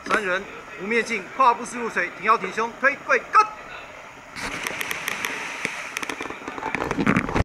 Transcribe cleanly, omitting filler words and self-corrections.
3人，无面镜，跨步式入水，挺腰挺胸，推跪 ，Go！